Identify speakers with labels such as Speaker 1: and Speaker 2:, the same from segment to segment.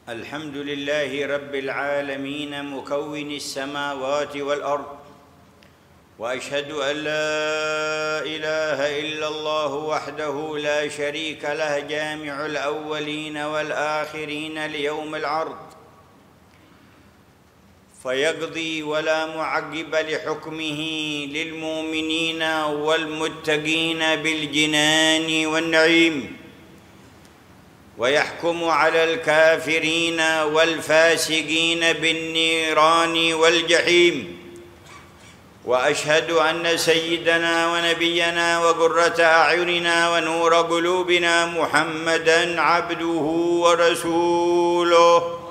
Speaker 1: الحمد لله رب العالمين مكون السماوات والأرض، وأشهد أن لا إله إلا الله وحده لا شريك له جامع الأولين والآخرين ليوم العرض، فيقضي ولا معقب لحكمه للمؤمنين والمتقين بالجنان والنعيم، ويحكم على الكافرين والفاسقين بالنيران والجحيم. وأشهد أن سيدنا ونبينا وقرة أعيننا ونور قلوبنا محمدًا عبده ورسوله،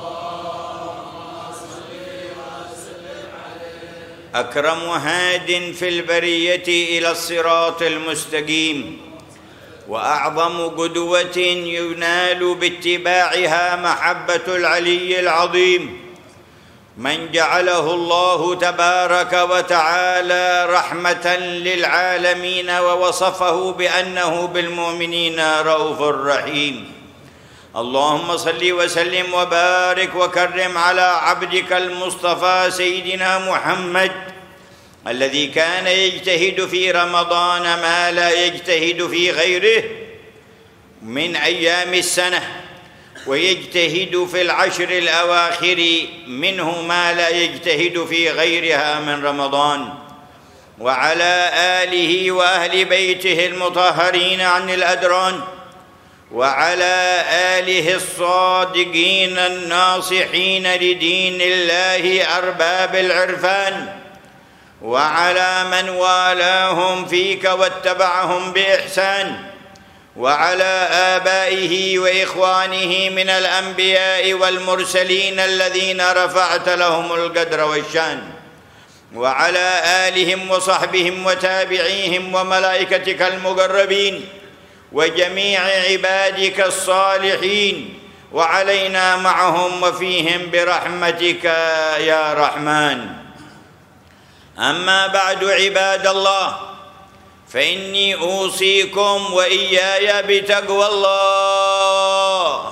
Speaker 1: أكرم هاد في البرية إلى الصراط المستقيم، وأعظم قدوة ينال باتباعها محبة العلي العظيم، من جعله الله تبارك وتعالى رحمة للعالمين، ووصفه بأنه بالمؤمنين رؤوف رحيم. اللهم صل وسلم وبارك وكرم على عبدك المصطفى سيدنا محمد، الذي كان يجتهد في رمضان ما لا يجتهد في غيره من أيام السنة، ويجتهد في العشر الأواخر منه ما لا يجتهد في غيرها من رمضان، وعلى آله وأهل بيته المطهرين عن الأدران، وعلى آله الصادقين الناصحين لدين الله أرباب العرفان، وعلى من والاهم فيك واتبعهم بإحسان، وعلى آبائه وإخوانه من الأنبياء والمرسلين الذين رفعت لهم القدر والشان، وعلى آلهم وصحبهم وتابعيهم وملائكتك المقربين وجميع عبادك الصالحين، وعلينا معهم وفيهم برحمتك يا رحمن. أما بعد عباد الله، فإني أوصيكم وإياي بتقوى الله،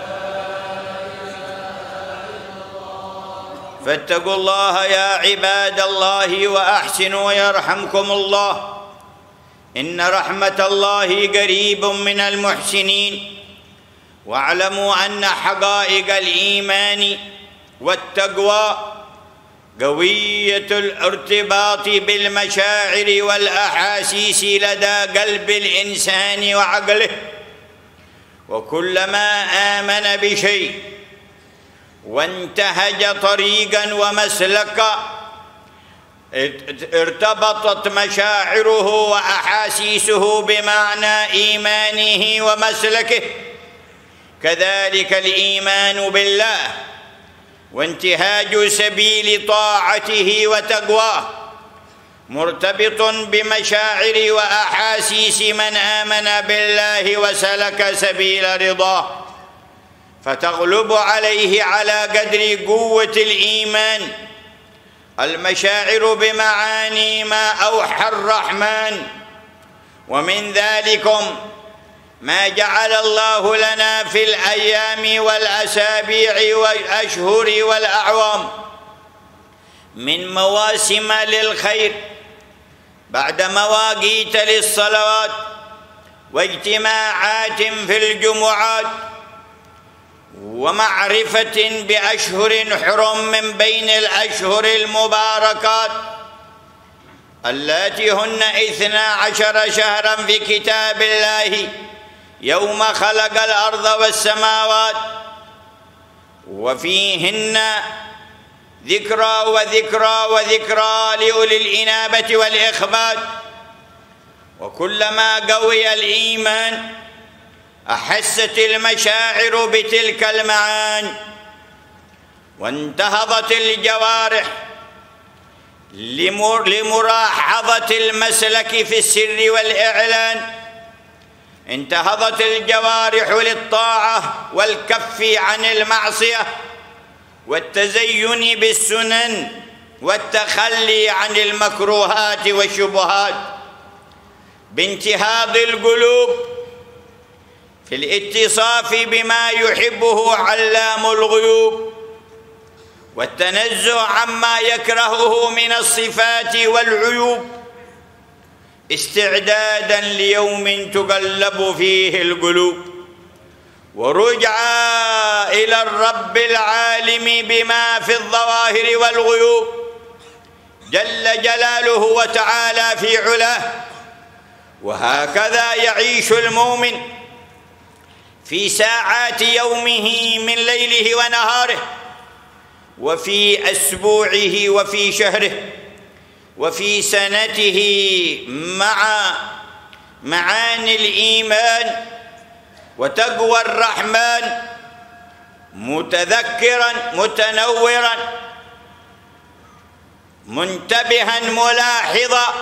Speaker 1: فاتقوا الله يا عباد الله وأحسنوا يرحمكم الله، إن رحمة الله قريب من المحسنين. واعلموا أن حقائق الإيمان والتقوى قوية الارتباط بالمشاعر والأحاسيس لدى قلب الإنسان وعقله، وكلما آمن بشيء وانتهج طريقاً ومسلكاً ارتبطت مشاعره وأحاسيسه بمعنى إيمانه ومسلكه. كذلك الإيمان بالله وانتهاج سبيل طاعته وتقواه مرتبط بمشاعر وأحاسيس من آمن بالله وسلك سبيل رضاه، فتغلب عليه على قدر قوة الإيمان المشاعر بمعاني ما أوحى الرحمن. ومن ذلكم ما جعل الله لنا في الأيام والأسابيع والأشهر والأعوام من مواسم للخير بعد مواقيت للصلوات واجتماعات في الجمعات، ومعرفة بأشهر حرم من بين الأشهر المباركات اللاتي هن 12 شهرا في كتاب الله يوم خلق الأرض والسماوات، وفيهن ذكرى وذكرى وذكرى لأولي الإنابة والإخبات. وكلما قوي الإيمان أحست المشاعر بتلك المعاني، وانتهضت الجوارح لملاحظة المسلك في السر والإعلان، انتهضت الجوارح للطاعة والكف عن المعصية والتزين بالسنن والتخلي عن المكروهات والشبهات، بانتهاض القلوب في الاتصاف بما يحبه علام الغيوب، والتنزه عما يكرهه من الصفات والعيوب، استعدادا ليوم تقلب فيه القلوب، ورجعا إلى الرب العالم بما في الظواهر والغيوب جل جلاله وتعالى في علاه. وهكذا يعيش المؤمن في ساعات يومه من ليله ونهاره، وفي أسبوعه وفي شهره وفي سنته، مع معاني الإيمان وتقوى الرحمن، متذكرا متنورا منتبها ملاحظا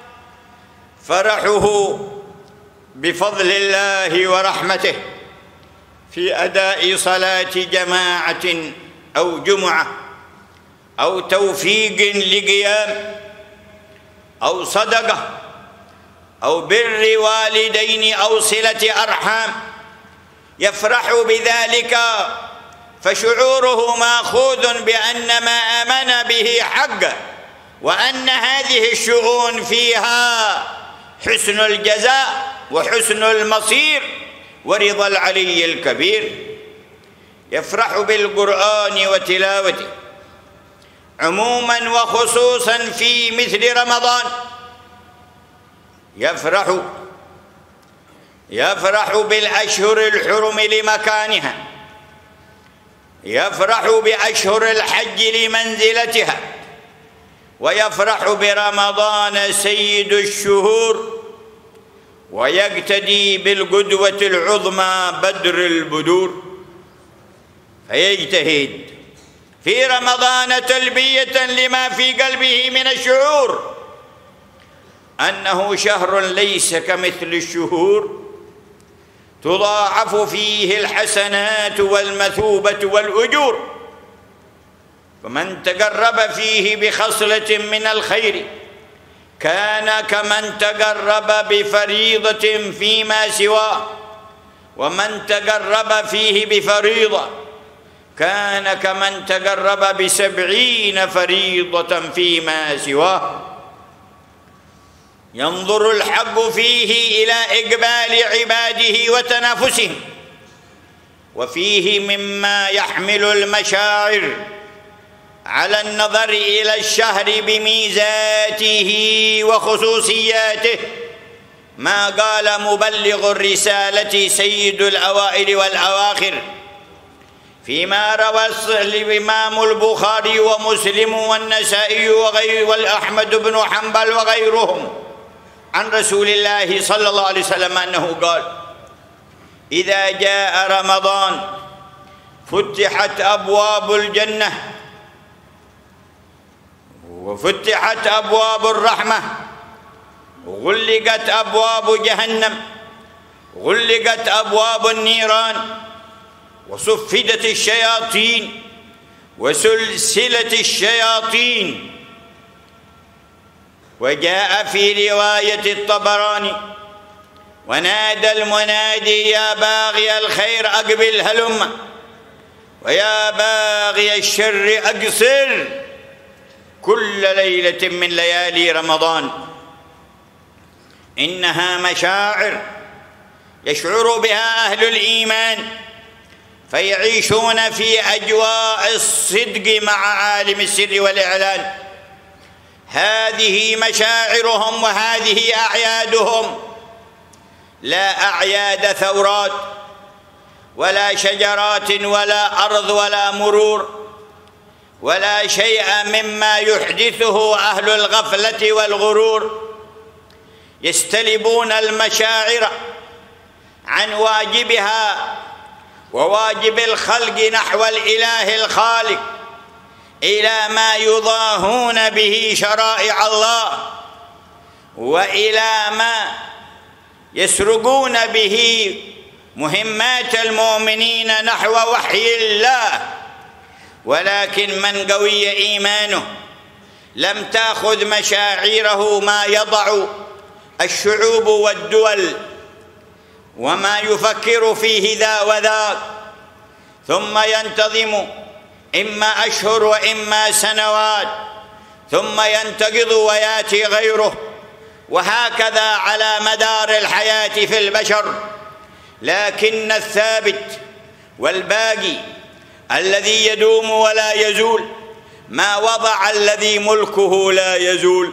Speaker 1: فرحه بفضل الله ورحمته في أداء صلاة جماعة أو جمعة أو توفيق لقيام أو صدقة أو بر والدين أو صلة أرحام، يفرح بذلك، فشعوره ماخوذ بأن ما آمن به حق، وأن هذه الشؤون فيها حسن الجزاء وحسن المصير ورضا العلي الكبير. يفرح بالقرآن وتلاوته عموما وخصوصا في مثل رمضان، يفرح بالأشهر الحرم لمكانها، يفرح بأشهر الحج لمنزلتها، ويفرح برمضان سيد الشهور، ويقتدي بالقدوة العظمى بدر البدور، فيجتهد في رمضان تلبية لما في قلبه من الشعور أنه شهر ليس كمثل الشهور، تضاعف فيه الحسنات والمثوبة والأجور، فمن تقرب فيه بخصلة من الخير كان كمن تقرب بفريضة فيما سواه، ومن تقرب فيه بفريضة كان كمن تقرب ب70 فريضة فيما سواه. ينظر الحق فيه إلى إقبال عباده وتنافسهم، وفيه مما يحمل المشاعر على النظر إلى الشهر بميزاته وخصوصياته، ما قال مبلغ الرسالة سيد الأوائل والأواخر فيما روى الإمام البخاري ومسلم والنسائي والأحمد بن حنبل وغيرهم عن رسول الله صلى الله عليه وسلم أنه قال: إذا جاء رمضان فتحت أبواب الجنة وفتحت أبواب الرحمة، غلقت أبواب جهنم، غلقت أبواب النيران، وصفدت الشياطين وسلسلة الشياطين. وجاء في رواية الطبراني: ونادى المنادي يا باغي الخير أقبل هلم، ويا باغي الشر أقصر، كل ليلة من ليالي رمضان. إنها مشاعر يشعر بها أهل الإيمان، فيعيشون في أجواء الصدق مع عالم السر والإعلان. هذه مشاعرهم وهذه أعيادهم، لا أعياد ثورات ولا شجرات ولا أرض ولا مرور ولا شيء مما يحدثه أهل الغفلة والغرور. يستلبون المشاعر عن واجبها وواجب الخلق نحو الإله الخالق إلى ما يضاهون به شرائع الله، وإلى ما يسرقون به مهمات المؤمنين نحو وحي الله. ولكن من قوي إيمانه لم تأخذ مشاعره ما يضع الشعوب والدول وما يفكر فيه ذا وذاك، ثم ينتظم إما أشهر وإما سنوات، ثم ينتقض ويأتي غيره، وهكذا على مدار الحياة في البشر. لكن الثابت والباقي الذي يدوم ولا يزول ما وضع الذي ملكه لا يزول،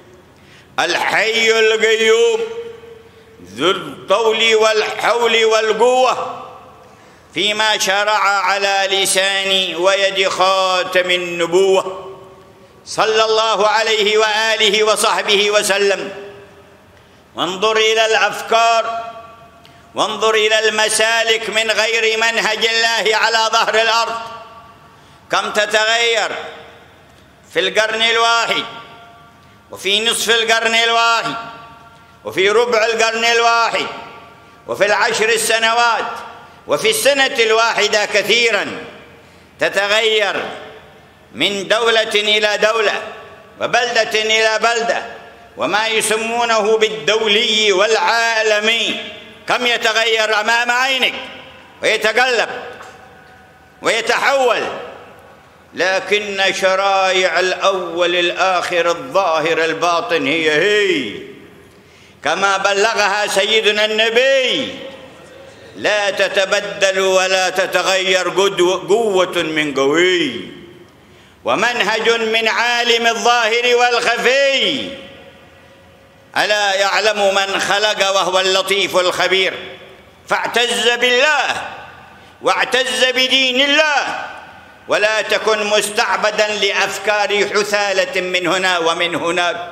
Speaker 1: الحي القيوم ذو الطول والحول والقوة، فيما شرع على لسان ويد خاتم النبوة صلى الله عليه وآله وصحبه وسلم. وانظر إلى الأفكار، وانظر إلى المسالك من غير منهج الله على ظهر الأرض، كم تتغير في القرن الواحد، وفي نصف القرن الواحد، وفي ربع القرن الواحد، وفي العشر السنوات، وفي السنة الواحدة كثيرا تتغير من دولة إلى دولة، وبلدة إلى بلدة، وما يسمونه بالدولي والعالمي كم يتغير أمام عينك ويتقلب ويتحول. لكن شرائع الأول الآخر الظاهر الباطن هي كما بلغها سيدنا النبي، لا تتبدل ولا تتغير قوة من قوي، ومنهج من عالم الظاهر والخفي. ألا يعلم من خلق وهو اللطيف الخبير. فاعتز بالله واعتز بدين الله، ولا تكن مستعبدا لأفكار حثالة من هنا ومن هناك،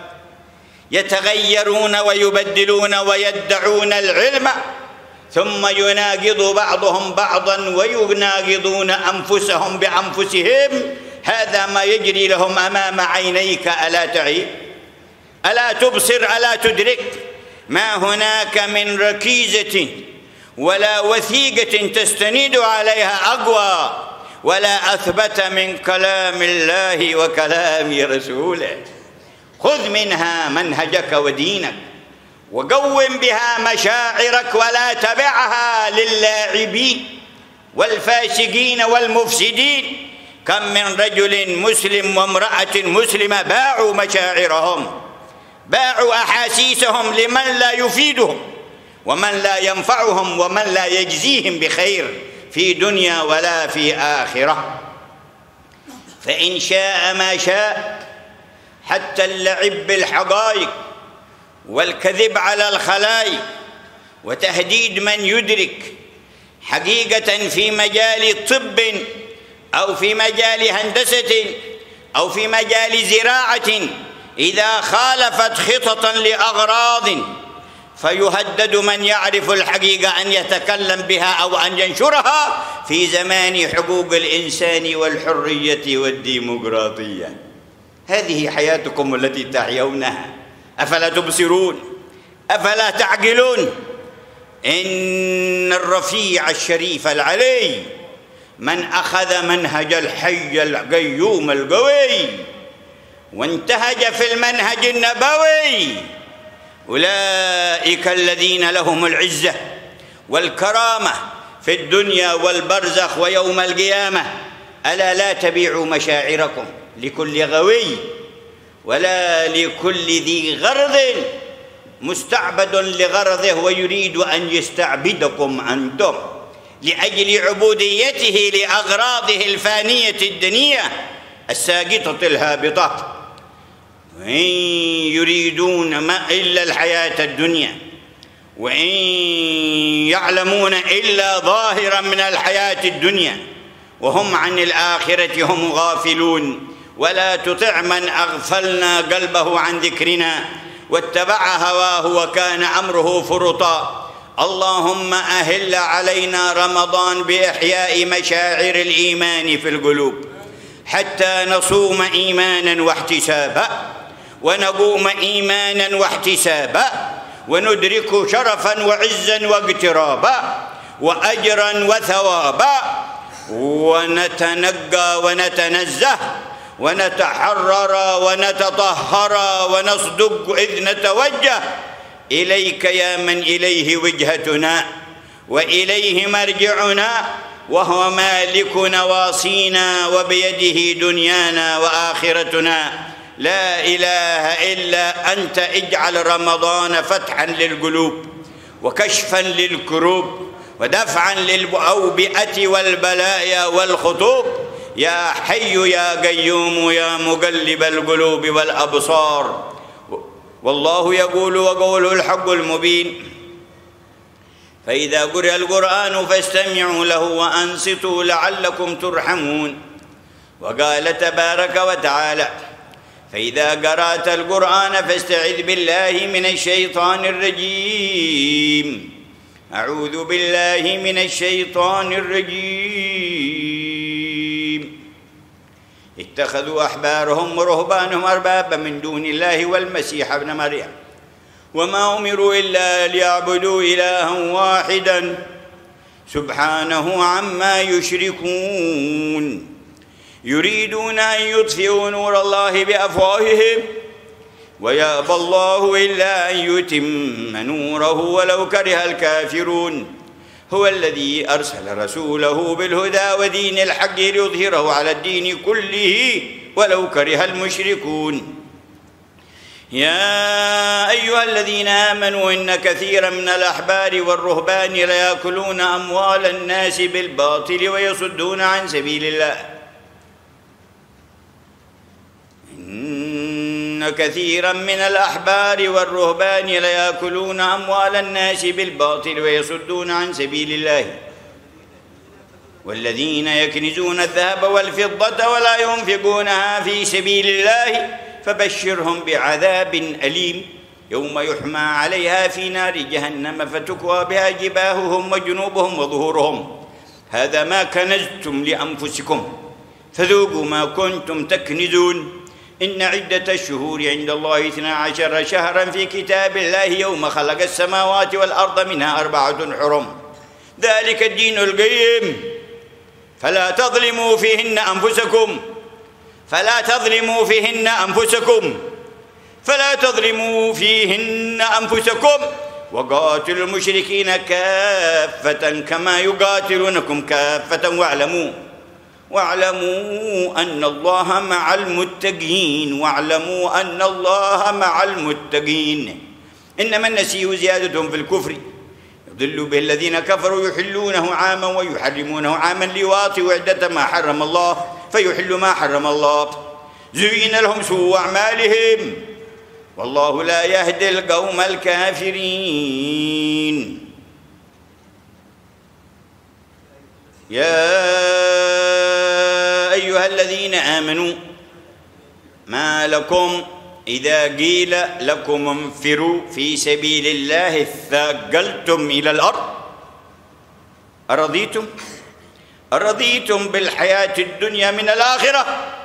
Speaker 1: يتغيرون ويبدلون ويدعون العلم، ثم يناقض بعضهم بعضا ويناقضون أنفسهم بأنفسهم. هذا ما يجري لهم أمام عينيك، ألا تعي؟ ألا تبصر؟ ألا تدرك؟ ما هناك من ركيزة ولا وثيقة تستند عليها أقوى ولا أثبت من كلام الله وكلام رسوله. خذ منها منهجك ودينك، وقوم بها مشاعرك، ولا تبعها للاعبين والفاسقين والمفسدين. كم من رجل مسلم وامرأة مسلمة باعوا مشاعرهم، باعوا أحاسيسهم لمن لا يفيدهم ومن لا ينفعهم ومن لا يجزيهم بخير في دنيا ولا في آخرة. فإن شاء ما شاء، حتى اللعب بالحقائق والكذب على الخلائق وتهديد من يدرك حقيقة في مجال طب أو في مجال هندسة أو في مجال زراعة، إذا خالفت خططا لأغراض فيهدد من يعرف الحقيقة أن يتكلم بها أو أن ينشرها في زمان حقوق الإنسان والحرية والديمقراطية. هذه حياتكم التي تحيونها، أفلا تبصرون؟ أفلا تعقلون؟ إن الرفيع الشريف العلي من أخذ منهج الحي القيوم القوي وانتهج في المنهج النبوي، أولئك الذين لهم العزة والكرامة في الدنيا والبرزخ ويوم القيامة. ألا لا تبيعوا مشاعركم لكل غوي ولا لكل ذي غرض مستعبد لغرضه ويريد أن يستعبدكم أنتم لأجل عبوديته لأغراضه الفانية الدنية الساقطة الهابطة. وإن يريدون ما إلا الحياة الدنيا، وإن يعلمون إلا ظاهرا من الحياة الدنيا، وهم عن الآخرة هم غافلون. ولا تطع من أغفلنا قلبه عن ذكرنا واتبع هواه وكان أمره فرطا. اللهم أهل علينا رمضان بإحياء مشاعر الإيمان في القلوب، حتى نصوم إيمانا واحتسابا، ونقوم إيمانا واحتسابا، وندرك شرفا وعزا واقترابا وأجرا وثوابا، ونتنقى ونتنزه ونتحرر ونتطهر ونصدق إذ نتوجه إليك يا من إليه وجهتنا. وإليه مرجعنا وهو مالك نواصينا وبيده دنيانا وآخرتنا. لا إله إلا أنت. اجعل رمضان فتحا للقلوب وكشفا للكروب ودفعا للأوبئة والبلايا والخطوب. يا حي يا قيوم يا مقلب القلوب والأبصار. والله يقول وقوله الحق المبين: فإذا قرئ القرآن فاستمعوا له وأنصتوا لعلكم ترحمون. وقال تبارك وتعالى: فإذا قرأت القرآن فاستعذ بالله من الشيطان الرجيم. أعوذ بالله من الشيطان الرجيم. اتخذوا أحبارهم ورهبانهم أربابا من دون الله والمسيح ابن مريم وما أمروا إلا ليعبدوا إلها واحدا سبحانه عما يشركون. يريدون أن يطفئوا نور الله بأفواههم ويأبى الله إلا أن يتم نوره ولو كره الكافرون. هو الذي أرسل رسوله بالهدى ودين الحق ليظهره على الدين كله ولو كره المشركون. يا أيها الذين آمنوا إن كثيرا من الأحبار والرهبان ليأكلون أموال الناس بالباطل ويصدون عن سبيل الله. إن كثيرا من الأحبار والرهبان ليأكلون أموال الناس بالباطل ويصدون عن سبيل الله والذين يكنزون الذهب والفضة ولا ينفقونها في سبيل الله فبشرهم بعذاب أليم يوم يحمى عليها في نار جهنم فتكوى بها جباههم وجنوبهم وظهورهم هذا ما كنزتم لأنفسكم فذوقوا ما كنتم تكنزون. إن عدة الشهور عند الله 12 شهرا في كتاب الله يوم خلق السماوات والأرض منها 4 حرم ذلك الدين القيم فلا تظلموا فيهن أنفسكم فلا تظلموا فيهن أنفسكم وقاتلوا المشركين كافة كما يقاتلونكم كافة واعلموا أن الله مع المتقين. إنما النسيء زيادة في الكفر يضل به الذين كفروا يحلونه عاما ويحرمونه عاما ليواطئوا عدة ما حرم الله فيحل ما حرم الله. زين لهم سوء أعمالهم والله لا يهدي القوم الكافرين. يا أيها الذين آمنوا ما لكم إذا قيل لكم انفروا في سبيل الله اثاقلتم إلى الأرض أرضيتم بالحياة الدنيا من الآخرة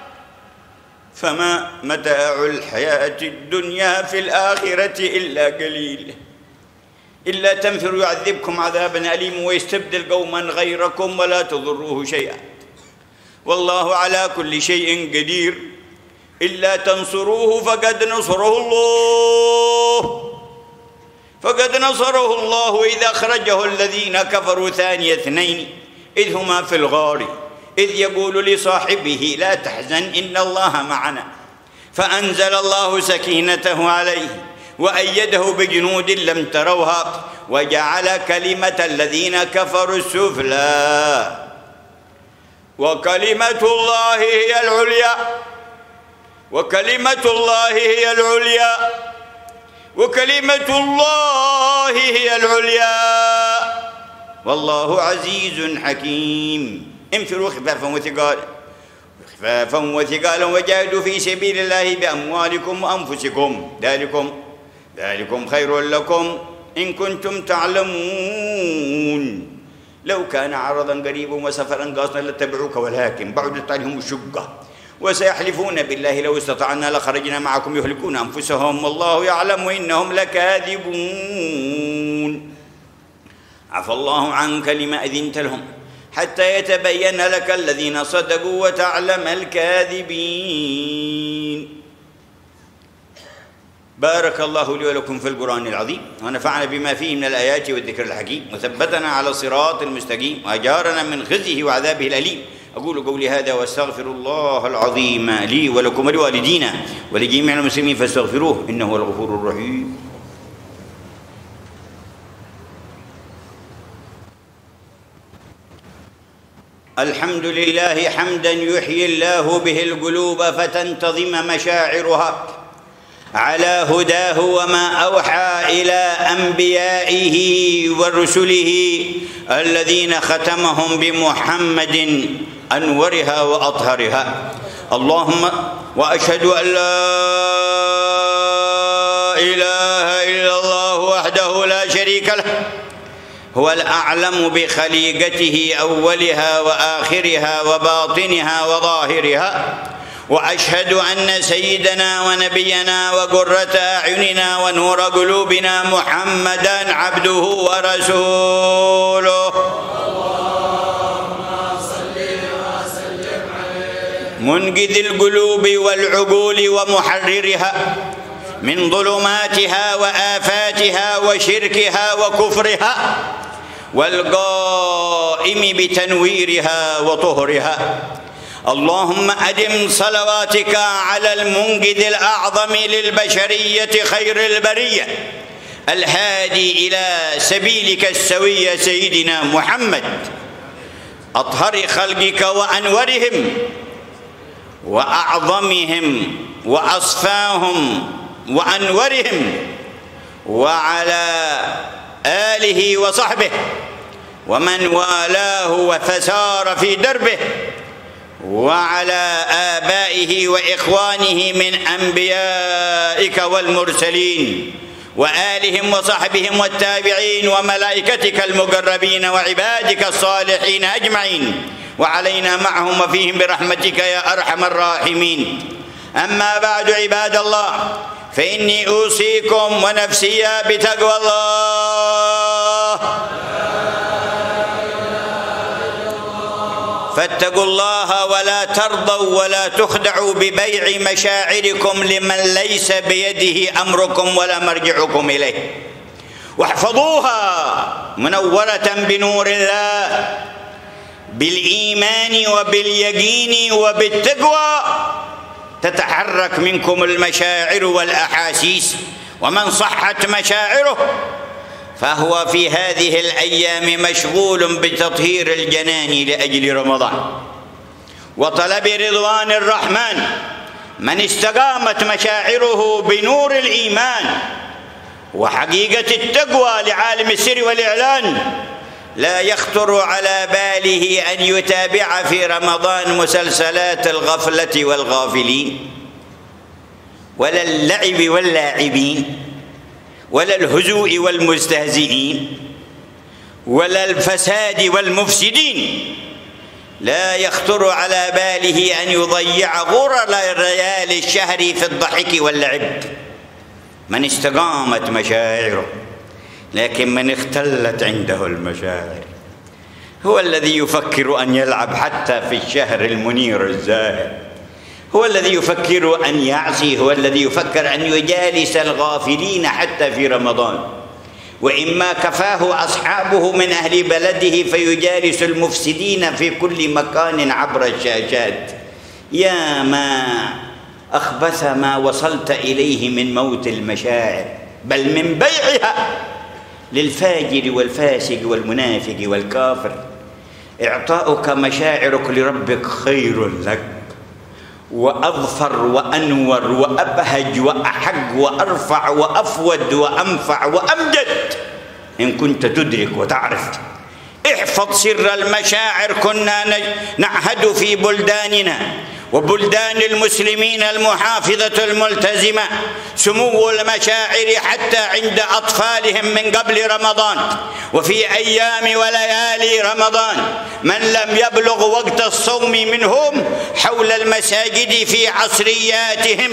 Speaker 1: فما متاع الحياة الدنيا في الآخرة إلا قليل. إلا تنفروا يعذبكم عذابا أليما ويستبدل قوما غيركم ولا تضروه شيئا والله على كل شيء قدير. إلا تنصروه فقد نصره الله إذ أخرجه الذين كفروا ثاني اثنين إذ هما في الغار إذ يقول لصاحبه لا تحزن إن الله معنا فأنزل الله سكينته عليه وأيده بجنود لم تروها وجعل كلمة الذين كفروا السفلى وكلمة الله هي العليا والله عزيز حكيم. انفروا خفافا وثقالا وجاهدوا في سبيل الله بأموالكم وأنفسكم ذلكم خير لكم إن كنتم تعلمون. لو كان عرضا قريبا وسفرا قاصدا لاتبعوك ولكن بعدت عليهم الشقة وسيحلفون بالله لو استطعنا لخرجنا معكم يهلكون أنفسهم والله يعلم إنهم لكاذبون. عفى الله عنك لما أذنت لهم حتى يتبين لك الذين صدقوا وتعلم الكاذبين. بارك الله لي ولكم في القرآن العظيم، ونفعنا بما فيه من الآيات والذكر الحكيم، وثبتنا على الصراط المستقيم، وأجارنا من خزيه وعذابه الأليم. أقول قولي هذا وأستغفر الله العظيم لي ولكم ولوالدينا ولجميع المسلمين فاستغفروه إنه هو الغفور الرحيم. الحمد لله حمدا يحيي الله به القلوب فتنتظم مشاعرها على هداه وما أوحى إلى أنبيائه ورسله الذين ختمهم بمحمد أنورها وأطهرها. اللهم وأشهد أن لا إله إلا الله وحده لا شريك له، هو الأعلم بخليقته أولها وآخرها وباطنها وظاهرها. وأشهد أن سيدنا ونبينا وقرة أعيننا ونور قلوبنا محمدًا عبده ورسوله. اللهم صل وسلم عليه. منقذ القلوب والعقول ومحررها من ظلماتها وآفاتها وشركها وكفرها، والقائم بتنويرها وطهرها. اللهم أدم صلواتك على المنقذ الأعظم للبشرية خير البرية الهادي إلى سبيلك السوي سيدنا محمد، أطهر خلقك وأنورهم وأعظمهم وأصفاهم وأنورهم، وعلى آله وصحبه ومن والاه فسار في دربه، وعلى آبائه وإخوانه من أنبيائك والمرسلين وآلهم وصحبهم والتابعين وملائكتك المقربين وعبادك الصالحين أجمعين، وعلينا معهم وفيهم برحمتك يا أرحم الراحمين. أما بعد عباد الله، فإني أوصيكم ونفسي بتقوى الله. فاتقوا الله ولا ترضوا ولا تخدعوا ببيع مشاعركم لمن ليس بيده أمركم ولا مرجعكم إليه، واحفظوها منورة بنور الله بالإيمان وباليقين وبالتقوى، تتحرك منكم المشاعر والأحاسيس. ومن صحت مشاعره فهو في هذه الأيام مشغول بتطهير الجنان لأجل رمضان وطلب رضوان الرحمن. من استقامت مشاعره بنور الإيمان وحقيقة التقوى لعالم السر والإعلان لا يخطر على باله أن يتابع في رمضان مسلسلات الغفلة والغافلين، ولا اللعب واللاعبين، ولا الهزوء والمستهزئين، ولا الفساد والمفسدين. لا يخطر على باله أن يضيع غرر ليالي الشهر في الضحك واللعب. من استقامت مشاعره، لكن من اختلت عنده المشاعر هو الذي يفكر أن يلعب حتى في الشهر المنير الزاهر، هو الذي يفكر أن يعصي، هو الذي يفكر أن يجالس الغافلين حتى في رمضان. وإما كفاه أصحابه من أهل بلده فيجالس المفسدين في كل مكان عبر الشاشات. يا ما أخبث ما وصلت إليه من موت المشاعر، بل من بيعها للفاجر والفاسق والمنافق والكافر. إعطاؤك مشاعرك لربك خير لك وأظفر وأنور وأبهج وأحق وأرفع وأفود وأنفع وأمجد إن كنت تدرك وتعرف. احفظ سر المشاعر. كنا نعهد في بلداننا وبلدان المسلمين المحافظة الملتزمة سمو المشاعر حتى عند أطفالهم من قبل رمضان وفي أيام وليالي رمضان. من لم يبلغ وقت الصوم منهم حول المساجد في عصرياتهم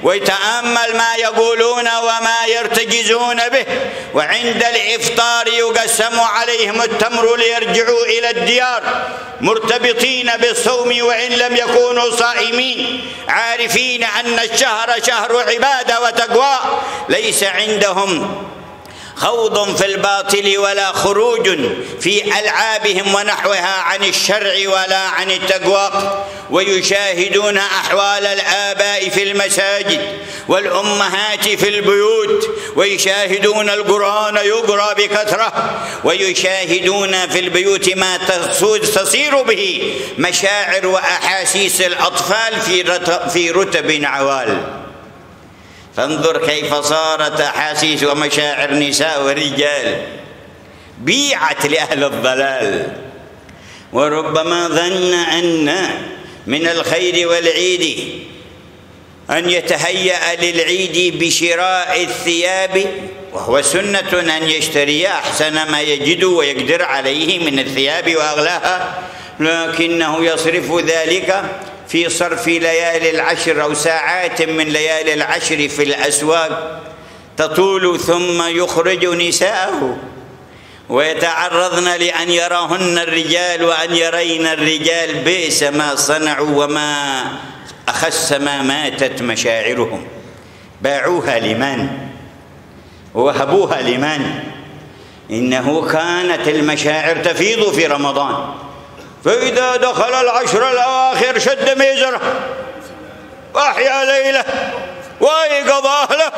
Speaker 1: ويتأمل ما يقولون وما يرتجزون به. وعند الإفطار يقسم عليهم التمر ليرجعوا إلى الديار مرتبطين بالصوم وإن لم يكونوا صائمين، عارفين أن الشهر شهر عبادة وتقوى، ليس عندهم خوض في الباطل ولا خروج في ألعابهم ونحوها عن الشرع ولا عن التقوى. ويشاهدون أحوال الآباء في المساجد والأمهات في البيوت، ويشاهدون القرآن يقرأ بكثرة، ويشاهدون في البيوت ما تصير به مشاعر وأحاسيس الأطفال في رتب عوال. فانظر كيف صارت أحاسيس ومشاعر نساء ورجال بيعت لأهل الضلال. وربما ظن أن من الخير والعيد أن يتهيأ للعيد بشراء الثياب، وهو سنة أن يشتري أحسن ما يجد ويقدر عليه من الثياب وأغلاها، لكنه يصرف ذلك في صرف ليالي العشر أو ساعات من ليالي العشر في الأسواق تطول، ثم يخرج نساءه ويتعرضن لأن يراهن الرجال وأن يرين الرجال بئس ما صنعوا وما أخس ما ماتت مشاعرهم. باعوها لمن ووهبوها لمن؟ إنه كانت المشاعر تفيض في رمضان، فإذا دخل العشر الأواخر شد ميزره وأحيا ليله وأيقظ أهله،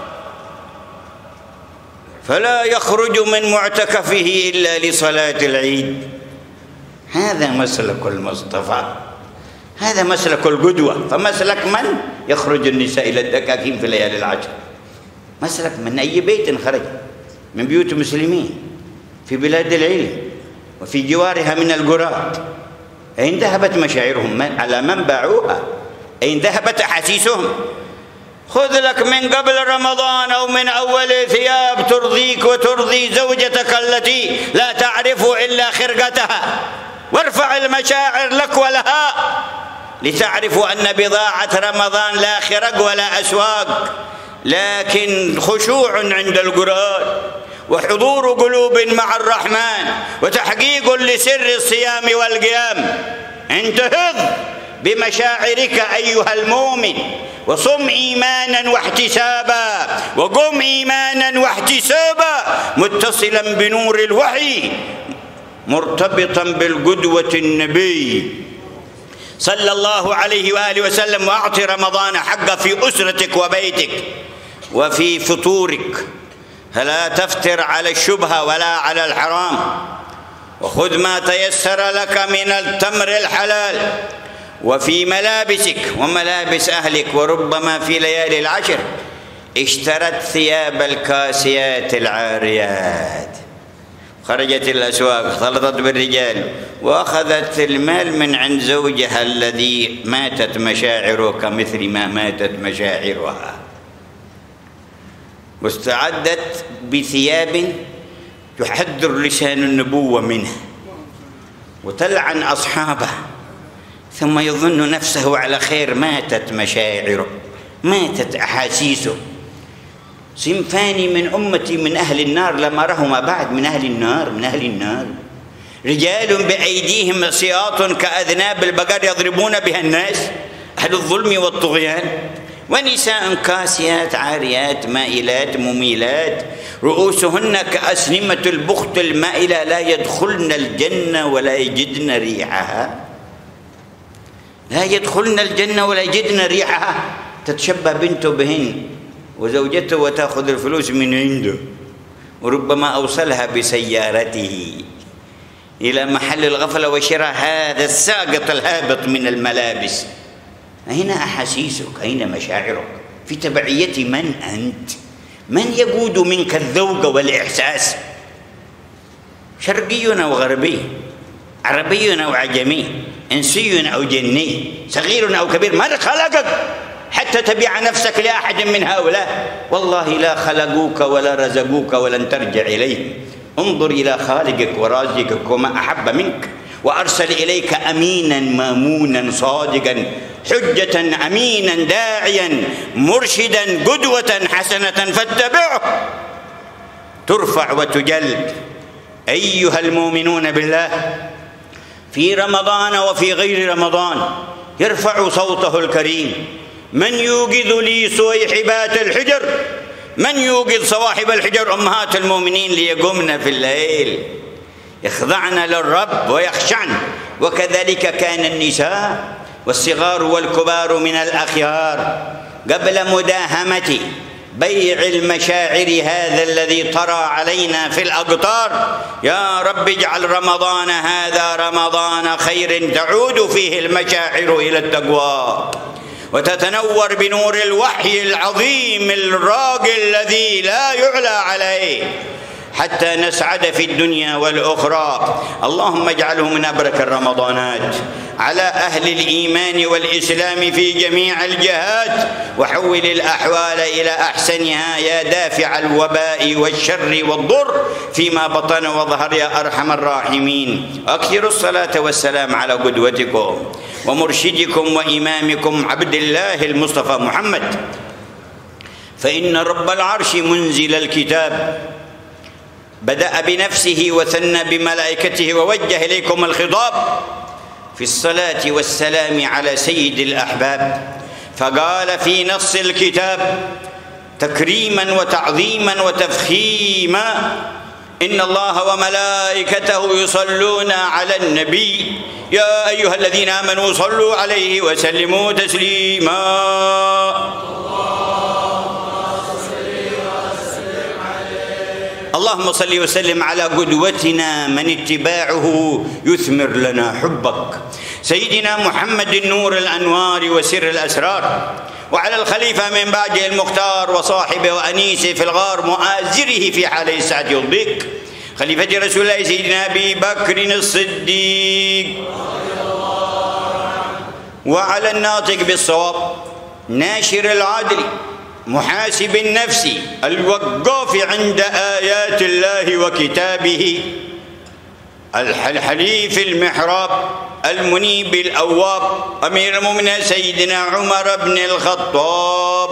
Speaker 1: فلا يخرج من معتكفه إلا لصلاة العيد. هذا مسلك المصطفى، هذا مسلك القدوة. فمسلك من؟ يخرج النساء إلى الدكاكين في ليالي العشر. مسلك من أي بيت خرج من بيوت المسلمين في بلاد العلم وفي جوارها من القرى. أين ذهبت مشاعرهم؟ على من باعوها؟ أين ذهبت أحاسيسهم؟ خذ لك من قبل رمضان أو من أول ثياب ترضيك وترضي زوجتك التي لا تعرف إلا خرقتها، وارفع المشاعر لك ولها لتعرفوا أن بضاعة رمضان لا خرق ولا أسواق، لكن خشوع عند القرآن وحضور قلوب مع الرحمن وتحقيق لسر الصيام والقيام. انتهض بمشاعرك أيها المؤمن وصم إيمانا واحتسابا، وقم إيمانا واحتسابا متصلا بنور الوحي مرتبطا بالقدوة النبي صلى الله عليه وآله وسلم. وأعط رمضان حقه في أسرتك وبيتك وفي فطورك، فلا تفتر على الشبهة ولا على الحرام، وخذ ما تيسر لك من التمر الحلال، وفي ملابسك وملابس أهلك. وربما في ليالي العشر اشترت ثياب الكاسيات العاريات، خرجت الأسواق اختلطت بالرجال وأخذت المال من عند زوجها الذي ماتت مشاعره كمثل ما ماتت مشاعرها، واستعدت بثياب يحذر لسان النبوة منه وتلعن أصحابه، ثم يظن نفسه على خير. ماتت مشاعره، ماتت أحاسيسه. صنفان من أمتي من أهل النار لما رهما بعد من أهل النار، من أهل النار رجال بأيديهم سياط كأذناب البقر يضربون بها الناس، أهل الظلم والطغيان، ونساء كاسيات عاريات مائلات مميلات رؤوسهن كأسنمة البخت المائلة لا يدخلن الجنة ولا يجدن ريحها، لا يدخلن الجنة ولا يجدن ريحها. تتشبه بنته بهن وزوجته وتأخذ الفلوس من عنده، وربما أوصلها بسيارته إلى محل الغفلة وشراء هذا الساقط الهابط من الملابس. أين أحاسيسك؟ أين مشاعرك؟ في تبعية من أنت؟ من يقود منك الذوق والإحساس؟ شرقي أو غربي، عربي أو عجمي، إنسي أو جني، صغير أو كبير، من خلقك حتى تبيع نفسك لأحد من هؤلاء؟ والله لا خلقوك ولا رزقوك ولن ترجع إليهم. انظر إلى خالقك ورازقك وما أحب منك وأرسل إليك أمينا مامونا صادقا حجة أمينا داعيا مرشدا قدوة حسنة فاتبعه ترفع وتجل. أيها المؤمنون بالله، في رمضان وفي غير رمضان يرفع صوته الكريم: من يوقظ لي صويحبات الحجر، من يوقظ صواحب الحجر أمهات المؤمنين ليقمن في الليل يخضعن للرب ويخشعن. وكذلك كان النساء والصغار والكبار من الأخيار قبل مداهمة بيع المشاعر هذا الذي طرى علينا في الأقطار. يا رب اجعل رمضان هذا رمضان خير تعود فيه المشاعر إلى التقوى وتتنور بنور الوحي العظيم الراقي الذي لا يعلى عليه حتى نسعد في الدنيا والأخرى. اللهم اجعله من أبرك الرمضانات على أهل الإيمان والإسلام في جميع الجهات، وحول الأحوال إلى أحسنها يا دافع الوباء والشر والضر فيما بطن وظهر يا أرحم الراحمين. أكثروا الصلاة والسلام على قدوتكم ومرشدكم وإمامكم عبد الله المصطفى محمد، فإن رب العرش منزل الكتاب بدأ بنفسه وثنى بملائكته ووجه إليكم الخطاب في الصلاة والسلام على سيد الأحباب، فقال في نص الكتاب تكريما وتعظيما وتفخيما: إن الله وملائكته يصلون على النبي يا أيها الذين آمنوا صلوا عليه وسلموا تسليما. اللهم صل وسلم على قدوتنا من اتباعه يثمر لنا حبك، سيدنا محمد النور الأنوار وسر الأسرار، وعلى الخليفة من بعده المختار وصاحبه وأنيسه في الغار مؤازره في حال السعة والضيق، خليفة رسول الله سيدنا أبي بكر الصديق، وعلى الناطق بالصواب ناشر العدل محاسب النفس الوقاف عند آيات الله وكتابه، الحليف المحراب المنيب الأواب، أمير المؤمنين سيدنا عمر بن الخطاب،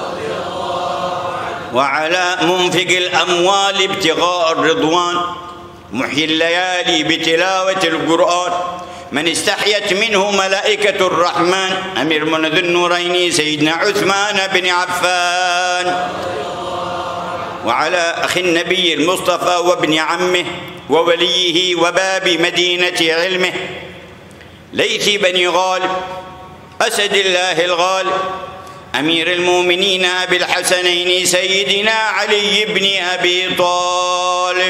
Speaker 1: وعلى منفق الأموال ابتغاء الرضوان محيي الليالي بتلاوة القرآن من استحيت منه ملائكة الرحمن، أمير من ذي النورين سيدنا عثمان بن عفان، وعلى أخي النبي المصطفى وابن عمه ووليه وباب مدينة علمه ليث بن غالب أسد الله الغالب، أمير المؤمنين أبي الحسنين سيدنا علي بن أبي طالب،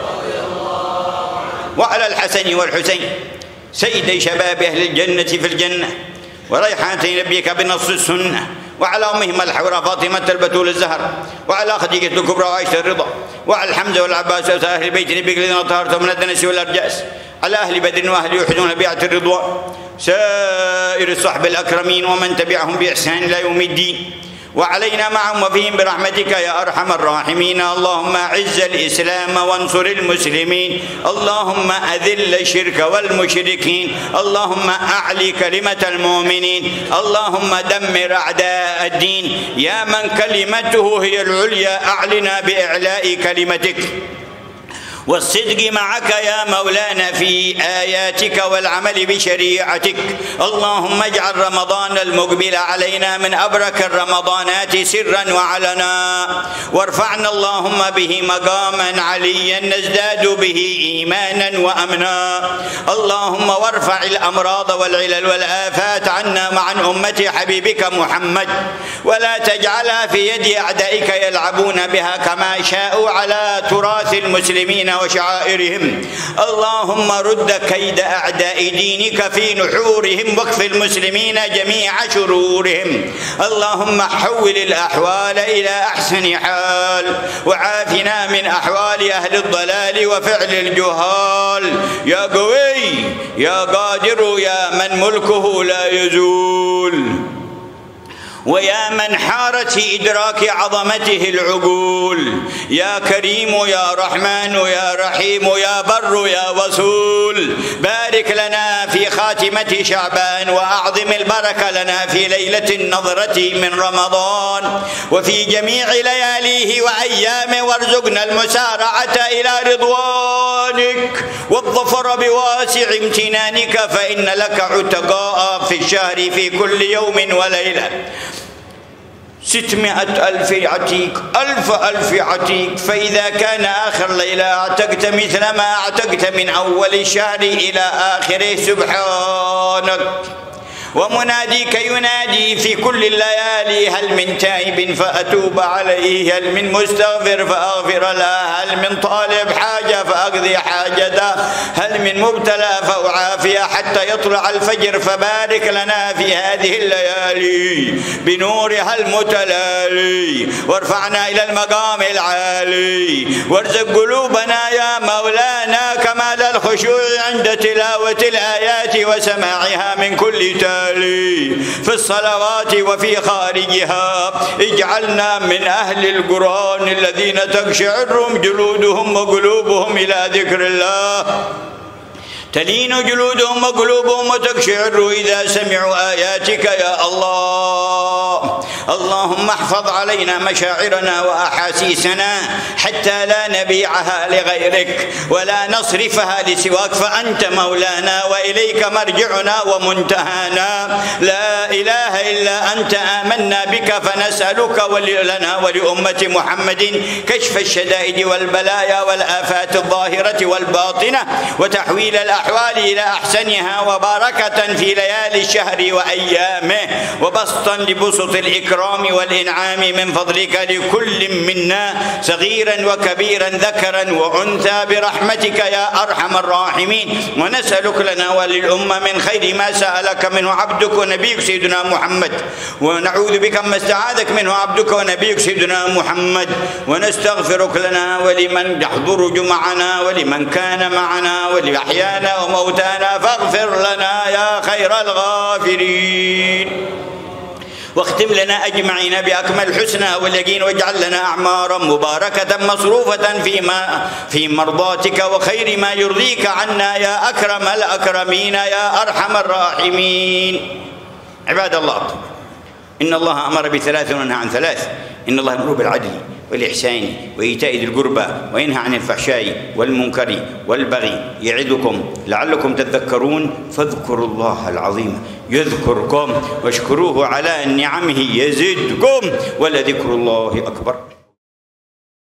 Speaker 1: وعلى الحسن والحسين سيدي شباب أهل الجنة في الجنة وريحانتي نبيك بنص السنة، وعلى أمهما الحوراء فاطمة البتول الزهر، وعلى خديجة الكبرى وعائشة الرضا، وعلى الحمد والعباس وأهل بيت نبيك الذين طهرتهم من الدنس والأرجاس، على أهل بدر وأهل يحدون بيعة الرضوان، سائر الصحب الأكرمين ومن تبعهم بإحسان إلى يوم الدين، وعلينا معهم وفيهم برحمتك يا أرحم الراحمين. اللهم أعز الإسلام وانصر المسلمين، اللهم أذل الشرك والمشركين، اللهم أعلي كلمة المؤمنين، اللهم دمر أعداء الدين، يا من كلمته هي العليا أعلنا بإعلاء كلمتك والصدق معك يا مولانا في آياتك والعمل بشريعتك. اللهم اجعل رمضان المقبل علينا من أبرك الرمضانات سرا وعلنا، وارفعنا اللهم به مقاما عليا نزداد به إيمانا وأمنا. اللهم وارفع الأمراض والعلل والآفات عنا وعن أمة حبيبك محمد، ولا تجعلها في يد أعدائك يلعبون بها كما شاءوا على تراث المسلمين وشعائرهم. اللهم رد كيد أعداء دينك في نحورهم واكف المسلمين جميع شرورهم. اللهم حول الأحوال إلى أحسن حال، وعافنا من أحوال أهل الضلال وفعل الجهال، يا قوي يا قادر يا من ملكه لا يزول. ويا من حارت في إدراك عظمته العقول. يا كريم يا رحمن يا رحيم يا بر يا وصول، بارك لنا في خاتمة شعبان، وأعظم البركة لنا في ليلة النظرة من رمضان وفي جميع لياليه وأيامه، وارزقنا المسارعة إلى رضوانك والظفر بواسع امتنانك، فإن لك عتقاء في الشهر في كل يوم وليلة 600,000 عتيق، 1000 عتيق. فإذا كان آخر ليلة أعتقت مثل ما أعتقت من أول الشهر إلى آخره، سبحانك. ومناديك ينادي في كل الليالي: هل من تائب فأتوب عليه، هل من مستغفر فأغفر له، هل من طالب حاجة فأقضي حاجته، هل من مبتلى فأعافيه حتى يطلع الفجر. فبارك لنا في هذه الليالي بنورها المتلالي، وارفعنا إلى المقام العالي، وارزق قلوبنا يا مولانا كمال الخشوع عند تلاوة الآيات وسماعها من كل تالي في الصلوات وفي خارجها. اجعلنا من أهل القرآن الذين تقشعر جلودهم وقلوبهم إلى ذكر الله، تلين جلودهم وقلوبهم وتقشعر إذا سمعوا آياتك يا الله. اللهم احفظ علينا مشاعرنا وأحاسيسنا حتى لا نبيعها لغيرك ولا نصرفها لسواك، فأنت مولانا وإليك مرجعنا ومنتهانا. لا إله إلا أنت آمنا بك، فنسألك لنا ولأمة محمد كشف الشدائد والبلايا والآفات الظاهرة والباطنة، وتحويل الأحوال إلى أحسنها، وبركة في ليالي الشهر وأيامه، وبسطا لبسط الإكرام والإنعام من فضلك لكل منا صغيرا وكبيرا ذكرا وأنثى برحمتك يا أرحم الراحمين. ونسألك لنا وللأمة من خير ما سألك منه عبدك ونبيك سيدنا محمد، ونعوذ بك ما استعاذك منه عبدك ونبيك سيدنا محمد. ونستغفرك لنا ولمن يحضر جمعنا ولمن كان معنا ولأحيانا وموتانا، فاغفر لنا يا خير الغافرين، واختم لنا أجمعين بأكمل الحسنى واليقين، واجعل لنا أعمارا مباركة مصروفة في مرضاتك وخير ما يرضيك عنا يا أكرم الأكرمين يا أرحم الراحمين. عباد الله، إن الله أمر ب3 ونهى عن 3. إن الله يأمر بالعدل والإحسان وإيتاء ذي القربى وينهى عن الفحشاء والمنكر والبغي يعظكم لعلكم تذكرون، فاذكروا الله العظيم يذكركم واشكروه على نعمه يزدكم، ولذكر الله أكبر.